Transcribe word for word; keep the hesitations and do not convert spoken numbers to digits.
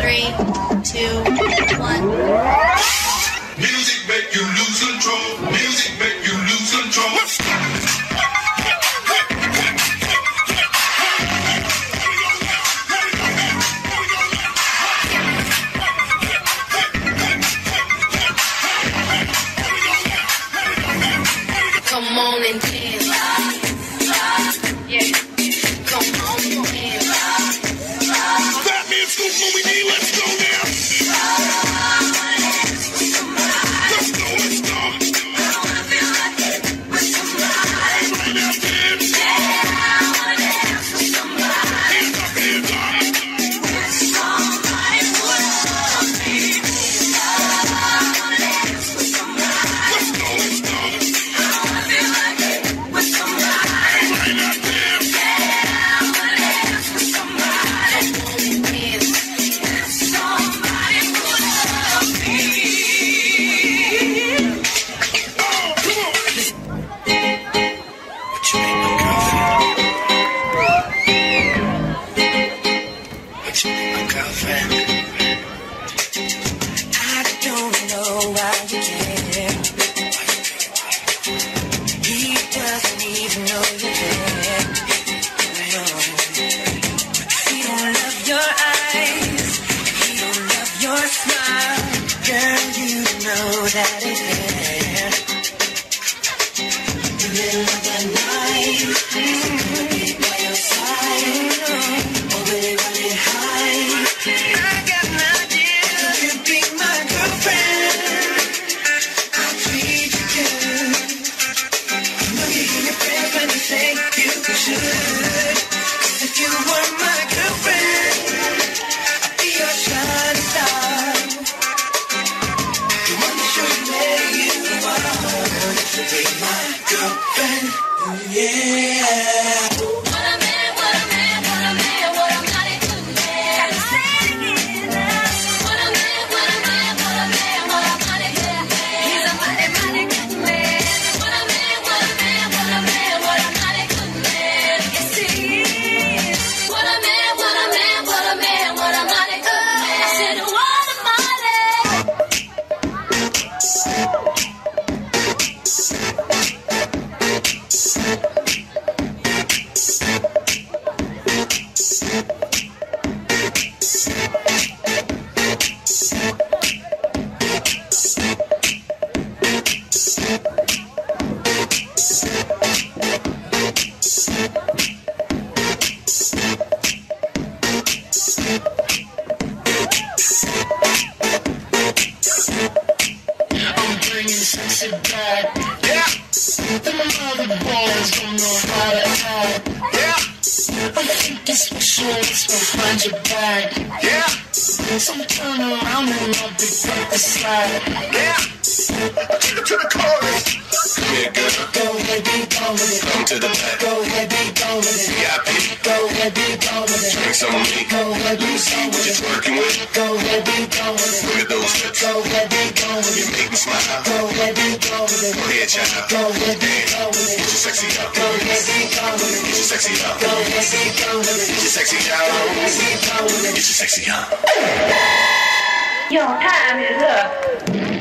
Three, two, one. Music make you lose control. Music make you lose control. Come on and dance. Yeah. Come on and dance. That means good when we need. Let's go now. Let's go, let's go. Right now, dance. Hands up, hands up. Let's go, let's go. Right now, dance. I don't know why you care. He doesn't even know you care. No. He don't love your eyes. He don't love your smile. Girl, you know that it's there. In the middle of the night, mm-hmm. Be by your side. Oh, really, really high. I got an idea. You could be my girlfriend. I'll treat you good. I know you hear your friends when they say you should. 'Cause if you were my girlfriend, I'd be your shining star. You want to show you where you are. To be my girlfriend, yeah. What a man, what a man, what a man, what a mighty good man. Gotta say it again now. What a man, what a man, what a man, what a mighty good man. He's a mighty, mighty good man. What a man, what a man, what a man, what a mighty good man. Yes, he is. What a man, what a man, what a man, what a mighty good man. I said, what a mighty. I'm bringing sexy back. Yeah. Them other boys don't know how to act. Yeah. I'm thinking special, let's go find your bag. Yeah. So turn around and I'll pick up the slack. Yeah. I'll take it to the chorus. Come here, girl. Go ahead, be gone with it. Come to the back. Go ahead, be gone with it. V I P. Go ahead, be gone with it. Drink some of me. Go ahead, be See gone what with you're it. working with. Go ahead, be gone with it. Look at those hips. Go ahead, be gone with You it. make me smile. Go ahead, be gone with it. Go ahead, child. Go ahead, be gone with Get it. your sexy up. Go ahead, be gone with Get it. your sexy up. Go ahead, be gone with it. Get your sexy Go ahead, out. be gone with it. Get your sexy up. Your time is up.